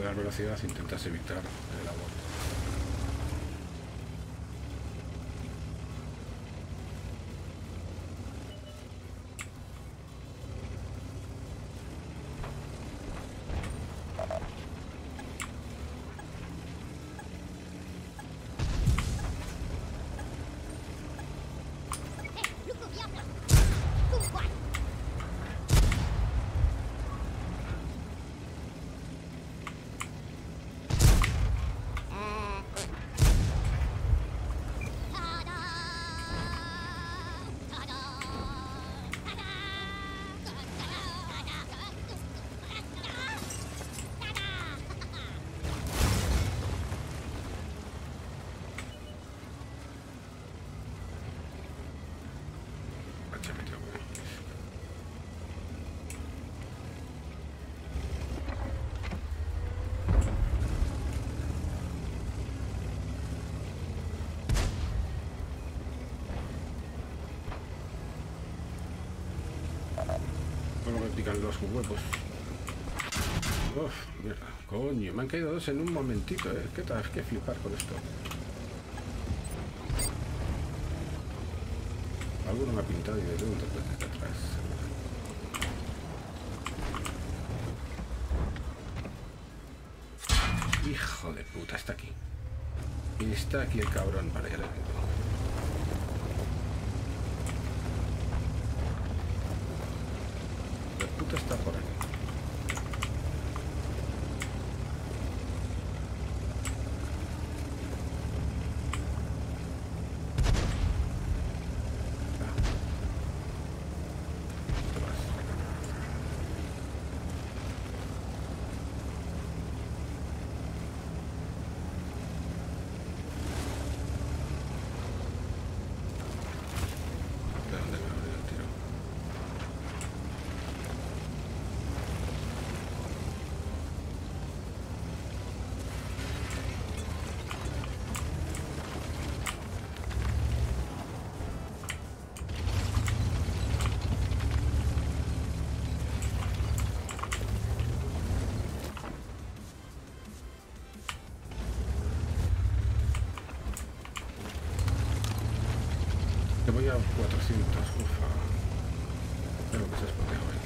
dar velocidad intentas evitar el aborto. Me pican los huevos. Uf, mierda. Coño, me han caído dos en un momentito. ¿Qué tal? Es que flipar con esto. Alguno me ha pintado y de un desde atrás. Hijo de puta, está aquí. Y está aquí el cabrón. Vale, ya le digo. Está por aquí. Voy a 400, ufa. Creo que se espoteó ahí.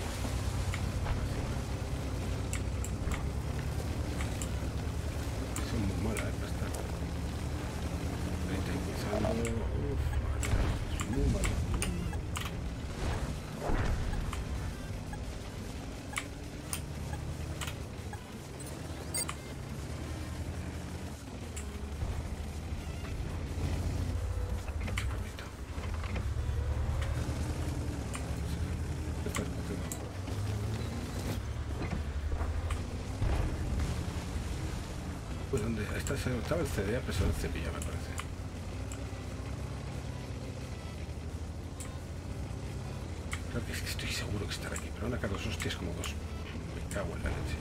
Son muy malas, para estar 30 impulsando. Uf, es muy malo. Pues donde estaba el CDA, pero se lo cepilla, me parece. Creo que es que estoy seguro que estará aquí, pero van a caer dos hostias como dos. Me cago en la leche.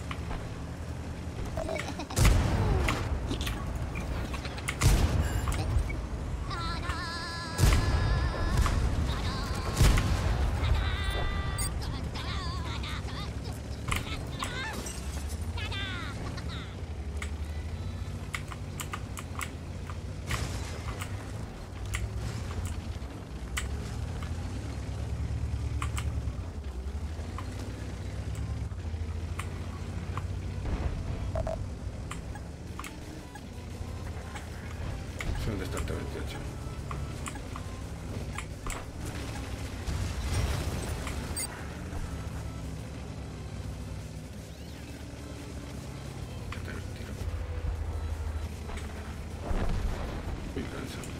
¿Dónde está el T28? Uy, cansado.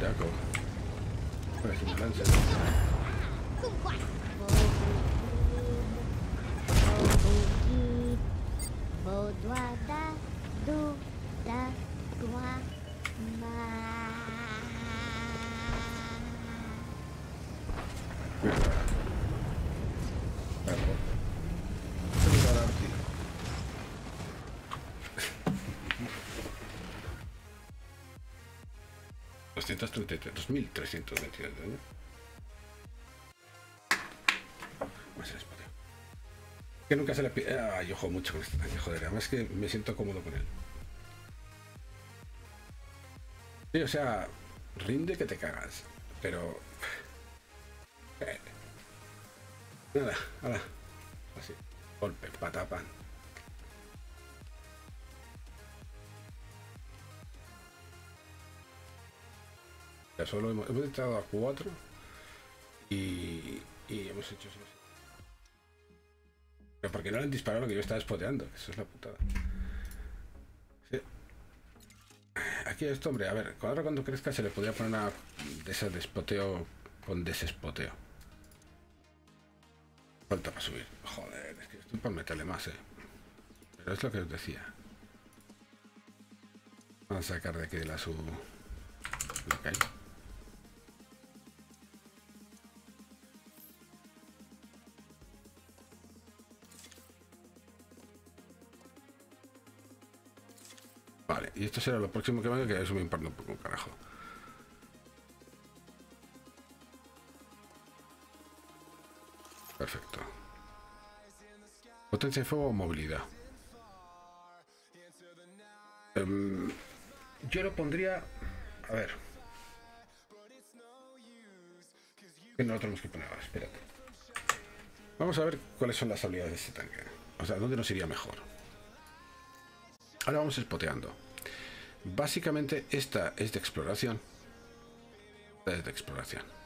Miraco. Pues si me lanza. $233 de daño. Más el espoteo. Que nunca se le pide. Ah, yo juego mucho con este daño, joder. Además que me siento cómodo con él. Sí, o sea, rinde que te cagas. Pero. Nada, hala. Así. Golpe, patapan. Ya solo hemos entrado a 4 y hemos hecho eso. Pero porque no le han disparado lo que yo estaba spoteando. Eso es la putada. Sí. Aquí esto, hombre, a ver, ahora cuando crezca se le podría poner una de esas de spoteo con desespoteo. Falta para subir. Joder, es que estoy por meterle más, Pero es lo que os decía. Vamos a sacar de aquí de la sub lo que hay. Vale, y esto será lo próximo que venga, que eso me importa un poco, carajo. Perfecto. Potencia de fuego o movilidad. Yo lo pondría... A ver. Que no lo tenemos que poner ahora, espérate. Vamos a ver cuáles son las habilidades de este tanque. O sea, ¿dónde nos iría mejor? Ahora vamos espoteando. Básicamente esta es de exploración. Esta es de exploración.